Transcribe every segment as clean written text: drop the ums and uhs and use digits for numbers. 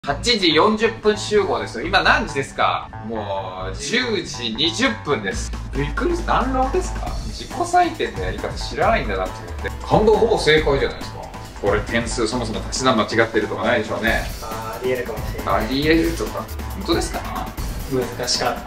8時40分集合ですよ。今何時ですか？もう10時20分です。びっくりした。何浪ですか？自己採点のやり方知らないんだなって思って。半分ほぼ正解じゃないですか。これ点数そもそも足し算間違ってるとかないでしょうね。 ありえるかもしれない。 ありえるとか。本当ですか？ 難しかった。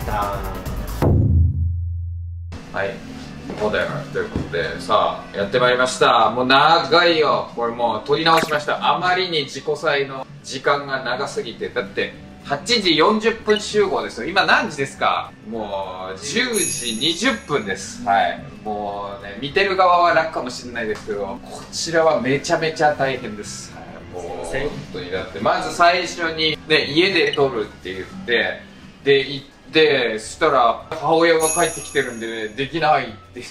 はい。そうだよということで、さあ、やってまいりました。もう長いよ。これもう取り直しました。あまりに自己採の時間が長すぎて、だって8時40分集合ですよ。今何時ですか？もう10時20分です。はい。もうね、見てる側は楽かもしれないですけど、こちらはめちゃめちゃ大変です。はい、もう本当に。だってまず最初に、ね、家で撮るって言って、で、行って、そしたら母親が帰ってきてるんで、できないって言って、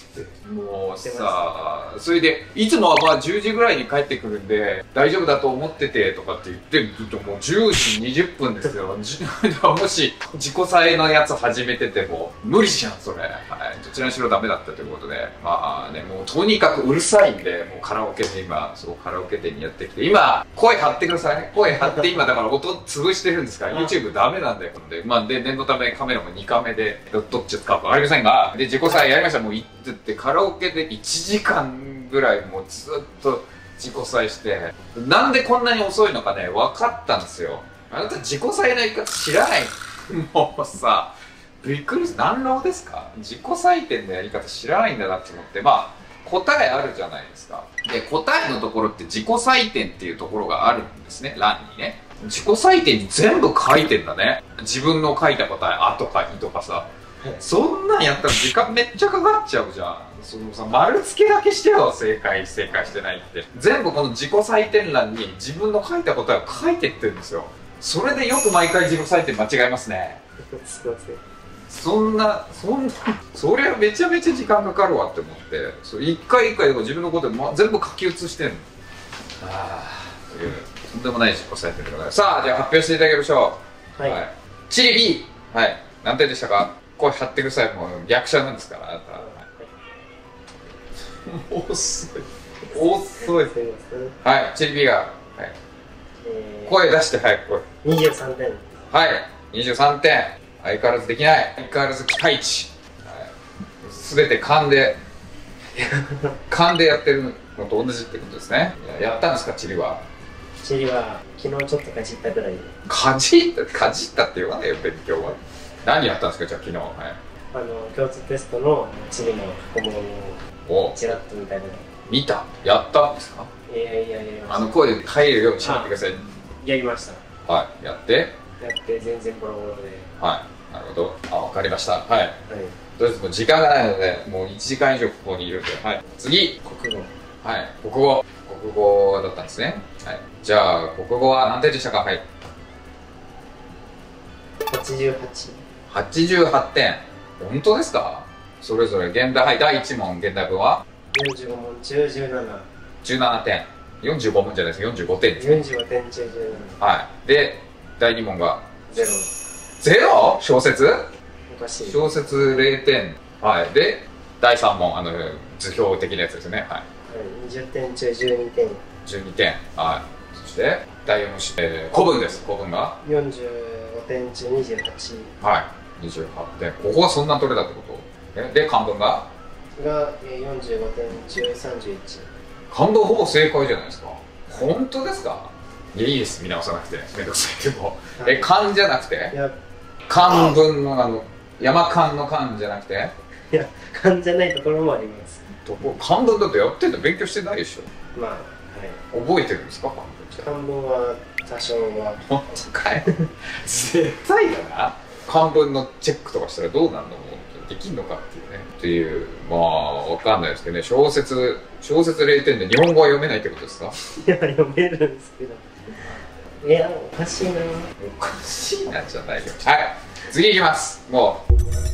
もうさ、それでいつもはまあ10時ぐらいに帰ってくるんで大丈夫だと思っててとかって言ってると、もう10時20分ですよ。もし自己採のやつ始めてても無理じゃんそれ。はい、どちらにしろダメだったということで、まあね、もうとにかくうるさいんで、もうカラオケで今そうカラオケ店にやってきて、今声張ってください。声張って今だから音潰してるんですから。 YouTube ダメなんだよ。まあで念のためカメラも2カメでどっち使うか分かりませんが、で自己採やりました。もう行ってってカラオケで1時間ぐらいもうずっと自己採して、なんでこんなに遅いのかね分かったんですよ。あなた自己採のやり方知らない。もうさ、びっくりした。何浪ですか？自己採点のやり方知らないんだなって思って、まあ答えあるじゃないですか。で答えのところって自己採点っていうところがあるんですね、欄にね。自己採点に全部書いてんだね。自分の書いた答え「あ」とか「い」とかさ、そんなんやったら時間めっちゃかかっちゃうじゃん。そのさ、丸付けだけしてよ。正解してないって。全部この自己採点欄に自分の書いた答えを書いてってるんですよ。それでよく毎回自己採点間違えますね。 すいません。 そりゃめちゃめちゃ時間かかるわって思って、一回一回自分のこと全部書き写してんの。ああ、というとんでもない自己採点でございます。さあ、じゃあ発表していただきましょう。はい。チリ B。はい。何点でしたか？声張ってください。もう逆者なんですから、あなた。遅い。遅い。はい、チリ B が。はい。声出して早く声。 23点。 はい、23点。相変わらずできない。相変わらず期待値。すべて勘でやってるのと同じってことですね。やったんですか、チリは。 チリは昨日ちょっとかじったぐらいで。 かじったって言わないよ、勉強は。何やったんですか、じゃあ昨日。はい、 共通テストのチリの過去問をちらっと見たぐらい。見た？やったんですか？ いや声で入るようにしないでください。 やりました。 はい、やって全然ボロボロで。 はい、なるほど。あ、わかりました。はい、とりあえずもう時間がないので、もう1時間以上ここにいるんで。はい、次、 国語。 はい、国語だったんですね。はい、じゃあ国語は何点でしたか？はい、88点。本当ですか？それぞれ現代、はい、第1問現代文は 45問中 17点。45問じゃないです。45点です。 45点中17。 はい。で第2問が 0。 小説？ おかしい。 小説0点。はい。で第3問、図表的なやつですね。はい。 20点中12点。 12点。はい。そして第4問、古文です。古文が 45点中28。 はい、28点。ここはそんな取れたってこと？で漢文が 45点中31。 漢文ほぼ正解じゃないですか。本当ですか？いや、いいです、見直さなくて。めんどくさいけど。漢じゃなくて？漢文の山漢の漢じゃなくて？ いや、漢じゃないところもあります。 漢文だってやってんの勉強してないでしょ。 まあ、はい。 覚えてるんですか、 漢文は多少は。 本当かい？絶対だな。漢文のチェックとかしたらどうなるの？できんのかっていうね。っていう、まあわかんないですけどね。小説0点で日本語は読めないってことですか？ いや、読めるんですけど。いや、おかしいな。 おかしいなじゃないよ。はい、次いきます。も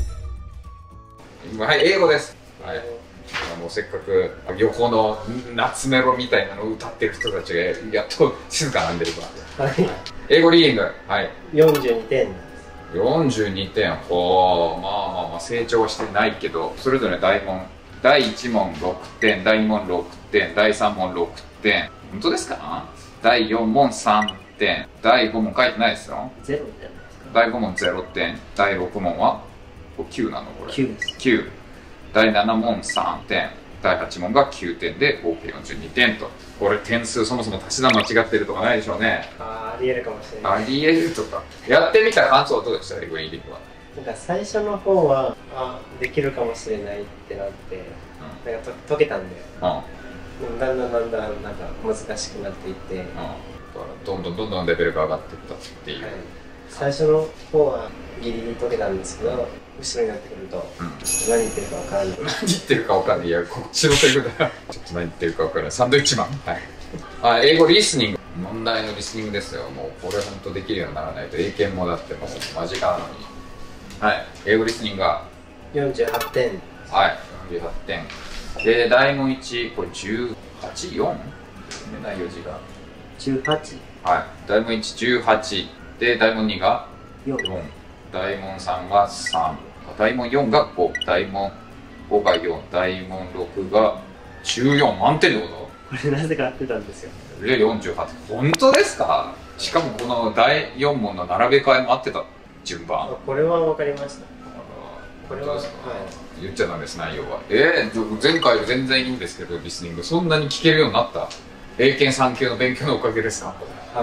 うはい、英語です。はい、もうせっかく横の夏メロみたいなのを歌ってる人たちがやっと静かなんでるから、はい、英語リーディング、はい、 42点。 42点。ほう、まあ成長はしてないけど、それぞれ第1問6点、第2問6点、第3問6点。本当ですか？第4問3 点。第5問書いてないですよ。 ゼロじゃないですか。 第5問0点。第6問は9なのこれ。 9です。 9。第7問3点。第8問が9点で合計42点と。これ点数そもそも足し算間違ってるとかないでしょうね。 ありえるかもしれない。 ありえるとか。やってみた感想はどうでした？英語リーディングは。 なんか最初の方はできるかもしれないってなって、なんか解けたんで、でもだんだんなんか難しくなっていって、 どんどんレベルが上がっていったっていう、 最初の方はギリギリ解けたんですけど、後ろになってくると、何言ってるか分からない。 何言ってるか分かんない。いや、こっちのセリフだよ。ちょっと何言ってるか分からない。サンドイッチマン。はい。英語リスニング。問題のリスニングですよ。もうこれ本当できるようにならないと、英検もだってもう間近なのに。はい。英語リスニングが 48点。 はい。48点。で、大問1、これ18、4？内容字が。 18。 はい。大問1、18。で、大問2が 4。 大問3が3。大問4が5。大問5が4。大問6が14。満点ってこと？ これなぜか合ってたんですよ。 で、48。本当ですか？しかもこの第4問の並べ替えも合ってた順番。 これは分かりました。これは、はい。 言っちゃダメです、内容は。前回全然いいんですけど、リスニング。そんなに聞けるようになった英検3級の勉強のおかげですか？ はい。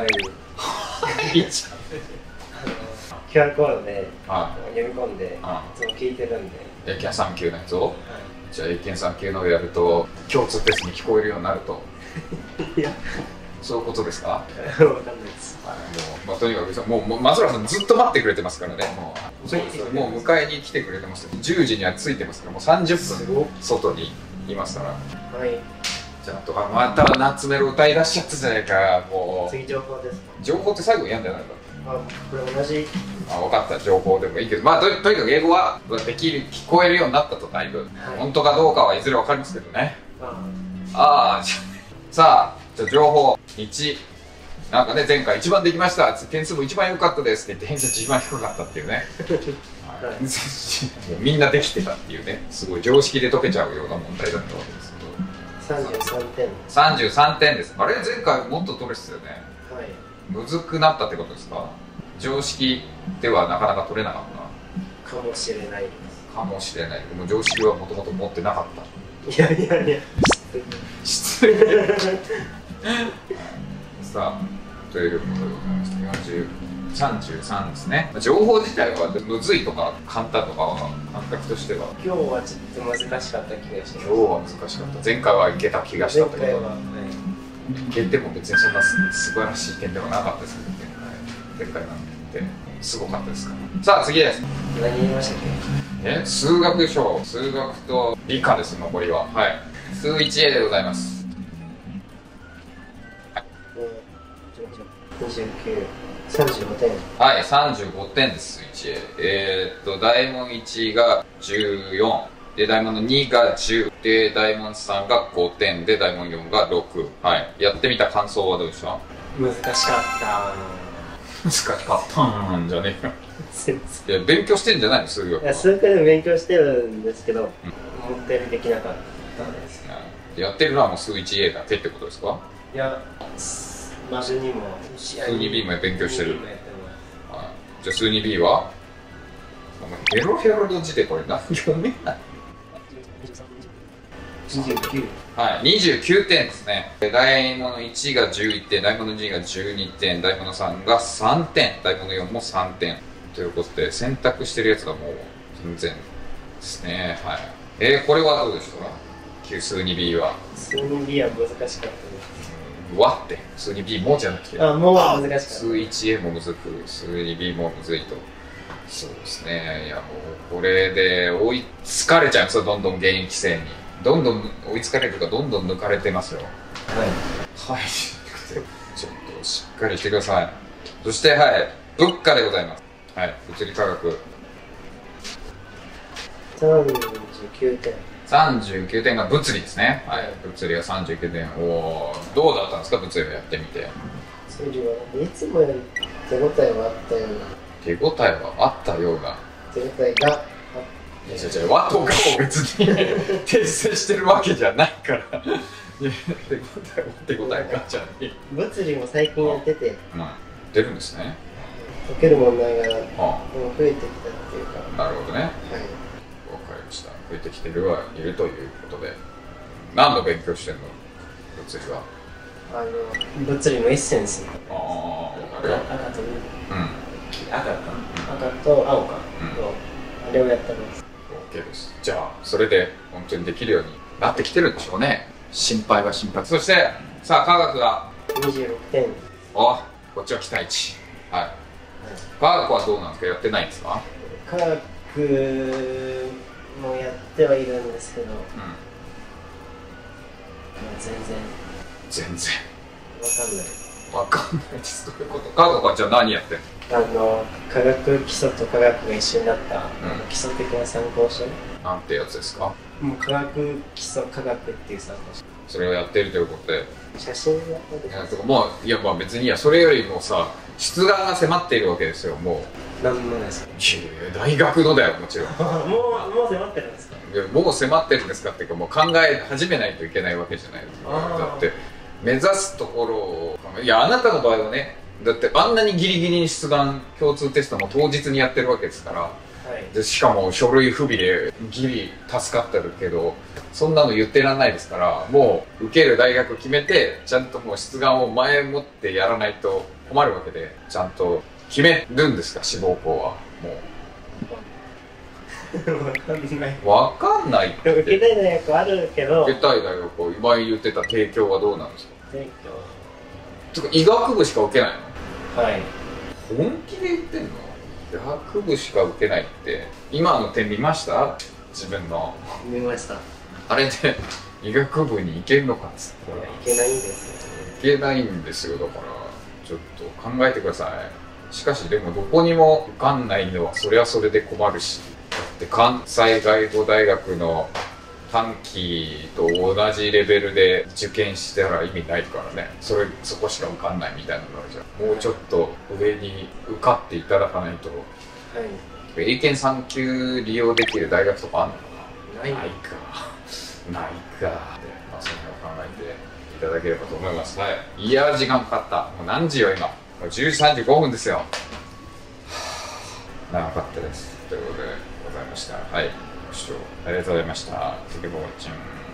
いいじゃん。 QR コードで読み込んで、いつも聞いてるんで。 英検3級のやつを、じゃあ英検3級のをやると、共通テストに聞こえるようになると。 いや、 そういうことですか？ わかんないです。 とにかく、もう松浦さんずっと待ってくれてますからね。もう迎えに来てくれてます。10時には着いてますから、もう30分外にいますから。 はい。 ちゃんと、また夏メロ歌い出しちゃったじゃないか。もう次情報です。 情報って最後にやんじゃないか。 これ同じ。 分かった。情報でもいいけど、とにかく英語はできる、聞こえるようになったと。だいぶ、本当かどうかはいずれ分かりますけどね。さあ、じゃあ情報1。なんかね、前回一番できました、点数も一番良かったですって言って偏差値一番低かったっていうね。みんなできてたっていうね、すごい常識で解けちゃうような問題だったわけですけど。 33点。 33点です。あれ、前回もっと取れてたよね。 はい。 むずくなったってことですか？常識ではなかなか取れなかったかもしれないです。 かもしれない。でも常識はもともと持ってなかった。 いや失礼さあ、ということでございまして33ですね。情報自体はむずいとか簡単とかは感覚としては今日はちょっと難しかった気がしてます。 今日は難しかった。前回はいけた気がしたけど、 前回は、 いけても別にそんな素晴らしい点ではなかったですけど、前回なんてすごかったですから。さあ次です。 何言いましたっけ？ 数学賞、数学と理科です。残りは数 1A でございます。 29、35点。 はい、35点です、1A。大問1が14。で、大問の2が10。で、大問3が5点。で、大問4が6。はい。やってみた感想はどうでした？ 難しかった。 難しかったんじゃねえか。いや、勉強してんじゃないの、数学は。 いや、数学でも勉強してるんですけど、思ったよりできなかったです。 やってるのはもう数 1A だけってことですか？ いや、まあ、数2も数 2B も勉強してる。じゃあ数 2B はヘロヘロの字でこれ何読めない ？29。 はい、29点ですね。大物1が11点、大物2が12点、大物3が3点、大物4も3点。ということで、選択してるやつがもう全然ですね。はい。これはどうでしたか？数 2B は。 数 2B は難しかったです。 わって、数 2B もじゃなくて。 もう難しかった。 数 1A もむずく、数 2B もむずいと。そうですね。いや、もう、これで追いつかれちゃうんですよ、どんどん現役生に。どんどん追いつかれるか、どんどん抜かれてますよ。はい。ちょっとしっかりしてください。そして、物価でございます。物理科学。 39点。 39点が物理ですね。物理が39点。どうだったんですか、物理をやってみて。 物理はいつもより手応えはあったような。 手応えはあったような。 手応えが。 和とかを別に訂正してるわけじゃないから手応えがじゃねえ。 物理も最近やってて、 ってるんですね。 解ける問題がはもう増えてきたっていうか。 あ、なるほどね。 はい。 わかりました。増えてきてるはいるということで。何の勉強してんの？物理は。 物理のエッセンス。 ああ、わかるよ。 赤と緑。 うん。 赤と青か。あれをやってます。 OK です。じゃあ、それで本当にできるようになってきてるんでしょうね。心配は心配。そして、さあ、科学が。 26点。 こっちは期待値。はい。科学はどうなんですか？やってないんですか？ 科学もやってはいるんですけど、全然わかんないです。どういうこと？科学はじゃあ何やってんの？ 科学基礎と科学が一緒になった、基礎的な参考書。 なんてやつですか？ もう科学基礎科学っていう参考書。 それをやってるということで。 写真やったり。 もう、いや、まあ別にいや、それよりもさ、出願が迫っているわけですよ、もう。 なんもないですか？ 大学のだよ、もちろん。 もう迫ってるんですか？ いや、もう迫ってるんですかっていうか、もう考え始めないといけないわけじゃないですか。だって、目指すところを、いや、あなたの場合はね、だってあんなにギリギリに出願共通テストも当日にやってるわけですから、でしかも書類不備でギリ助かってるけど、そんなの言ってらんないですから、もう受ける大学決めてちゃんともう出願を前もってやらないと困るわけで、ちゃんと決めるんですか？志望校はもうわかんないって。 受けたい大学あるけど、 受けたい大学を今言ってた帝京はどうなんですか？ 帝京とか医学部しか受けないの？ はい。 本気で言ってんの？医学部しか受けないって今の点見ました？自分の見ました。 あれで医学部に行けるのかっつったらいけないんですよ。 いけないんですよ。だからちょっと考えてください。しかしでもどこにも受かんないのはそれはそれで困るし、だって関西外語大学の短期と同じレベルで受験したら意味ないからね。そこしか受かんないみたいなのがあるじゃん。もうちょっと上に受かっていただかないと。はい。英検3級利用できる大学とかあんのかな？ないか。ないか。まあその辺を考えていただければと思います。はい。いやー時間かかった。もう何時よ今。もう10時35分ですよ。長かったです。ということでございました。はい。ご視聴ありがとうございました。次もウォッチング。